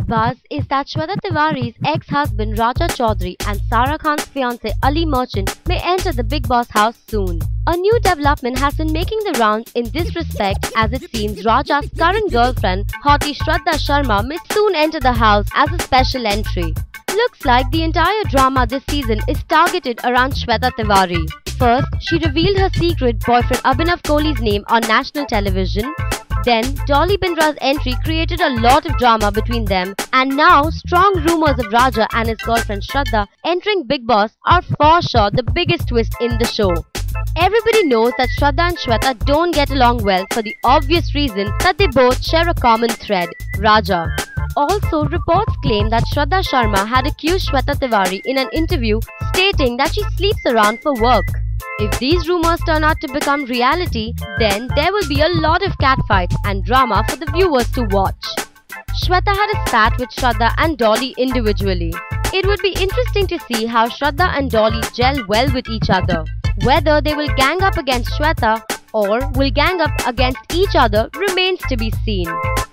Buzz is that Shweta Tiwari's ex-husband Raja Chaudhary and Sara Khan's fiancé Ali Merchant may enter the Bigg Boss house soon. A new development has been making the rounds in this respect, as it seems Raja's current girlfriend, hottie Shraddha Sharma, may soon enter the house as a special entry. Looks like the entire drama this season is targeted around Shweta Tiwari. First, she revealed her secret boyfriend Abhinav Kohli's name on national television. Then, Dolly Bindra's entry created a lot of drama between them, and now strong rumors of Raja and his girlfriend Shraddha entering Bigg Boss are for sure the biggest twist in the show. Everybody knows that Shraddha and Shweta don't get along well for the obvious reason that they both share a common thread, Raja. Also, reports claim that Shraddha Sharma had accused Shweta Tiwari in an interview stating that she sleeps around for work. If these rumors turn out to become reality, then there will be a lot of catfights and drama for the viewers to watch. Shweta had a spat with Shraddha and Dolly individually. It would be interesting to see how Shraddha and Dolly gel well with each other. Whether they will gang up against Shweta or will gang up against each other remains to be seen.